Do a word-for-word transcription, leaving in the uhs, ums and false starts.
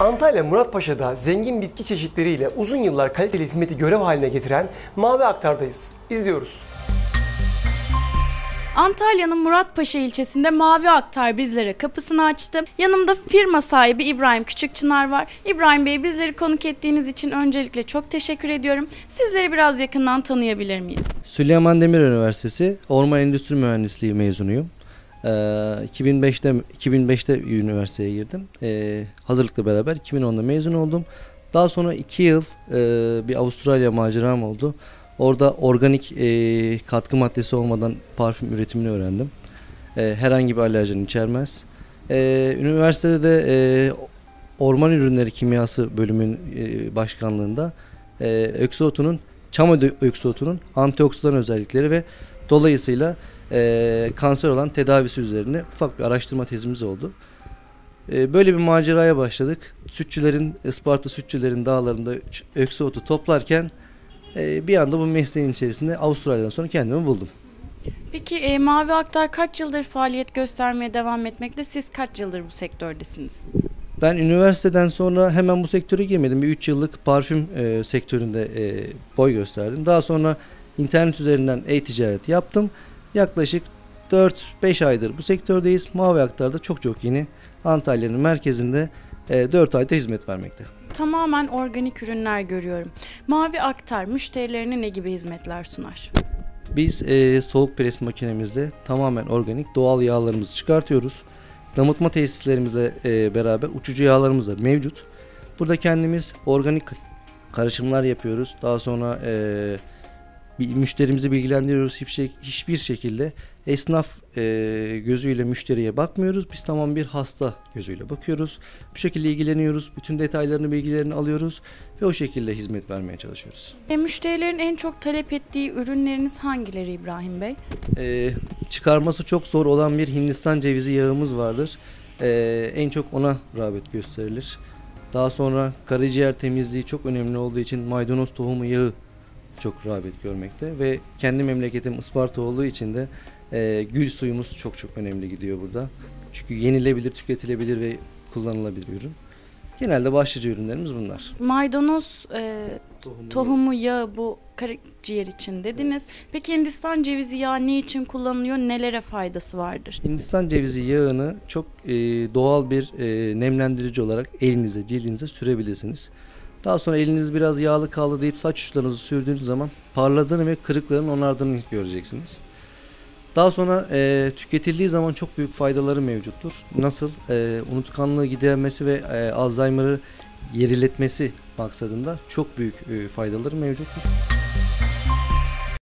Antalya Muratpaşa'da zengin bitki çeşitleriyle uzun yıllar kaliteli hizmeti görev haline getiren Mavi Aktar'dayız. İzliyoruz. Antalya'nın Muratpaşa ilçesinde Mavi Aktar bizlere kapısını açtı. Yanımda firma sahibi İbrahim Küçükçınar var. İbrahim Bey, bizleri konuk ettiğiniz için öncelikle çok teşekkür ediyorum. Sizleri biraz yakından tanıyabilir miyiz? Süleyman Demirel Üniversitesi Orman Endüstri Mühendisliği mezunuyum. Ee, iki bin beşte iki bin beşte üniversiteye girdim. Ee, hazırlıkla beraber iki bin onda mezun oldum. Daha sonra iki yıl e, bir Avustralya maceram oldu. Orada organik e, katkı maddesi olmadan parfüm üretimini öğrendim. E, herhangi bir alerjen içermez. E, üniversitede de e, orman ürünleri kimyası bölümün e, başkanlığında e, öksüotunun, çam öksüotunun antioksidan özellikleri ve dolayısıyla e, kanser olan tedavisi üzerine ufak bir araştırma tezimiz oldu. E, böyle bir maceraya başladık. Sütçülerin, Isparta sütçülerin dağlarında öksüotu toplarken bir anda bu mesleğin içerisinde Avustralya'dan sonra kendimi buldum. Peki e, Mavi Aktar kaç yıldır faaliyet göstermeye devam etmekte? Siz kaç yıldır bu sektördesiniz? Ben üniversiteden sonra hemen bu sektöre girmedim. Bir üç yıllık parfüm e, sektöründe e, boy gösterdim. Daha sonra internet üzerinden e-ticaret yaptım. Yaklaşık dört beş aydır bu sektördeyiz. Mavi Aktar'da çok çok yeni, Antalya'nın merkezinde e, dört ayda hizmet vermekte. Tamamen organik ürünler görüyorum. Mavi Aktar müşterilerine ne gibi hizmetler sunar? Biz e, soğuk pres makinemizde tamamen organik doğal yağlarımızı çıkartıyoruz. Damıtma tesislerimizle e, beraber uçucu yağlarımız da mevcut. Burada kendimiz organik karışımlar yapıyoruz. Daha sonra e, bir müşterimizi bilgilendiriyoruz. Hiçbir, şey, hiçbir şekilde esnaf e, gözüyle müşteriye bakmıyoruz. Biz tamam bir hasta gözüyle bakıyoruz. Bu şekilde ilgileniyoruz. Bütün detaylarını, bilgilerini alıyoruz ve o şekilde hizmet vermeye çalışıyoruz. E, müşterilerin en çok talep ettiği ürünleriniz hangileri İbrahim Bey? E, çıkarması çok zor olan bir Hindistan cevizi yağımız vardır. E, en çok ona rağbet gösterilir. Daha sonra karaciğer temizliği çok önemli olduğu için maydanoz tohumu yağı çok rağbet görmekte ve kendi memleketim Isparta olduğu için de e, gül suyumuz çok çok önemli gidiyor burada. Çünkü yenilebilir, tüketilebilir ve kullanılabilir ürün. Genelde başlıca ürünlerimiz bunlar. Maydanoz e, tohumu, tohumu yağı bu karaciğer için dediniz. Evet. Peki Hindistan cevizi yağı ne için kullanılıyor? Nelere faydası vardır? Hindistan cevizi yağını çok e, doğal bir e, nemlendirici olarak elinize, cildinize sürebilirsiniz. Daha sonra eliniz biraz yağlı kaldı deyip saç uçlarınızı sürdüğünüz zaman parladığını ve kırıkların onardığını göreceksiniz. Daha sonra e, tüketildiği zaman çok büyük faydaları mevcuttur. Nasıl? E, unutkanlığı gidermesi ve e, Alzheimer'ı geriletmesi maksadında çok büyük e, faydaları mevcuttur.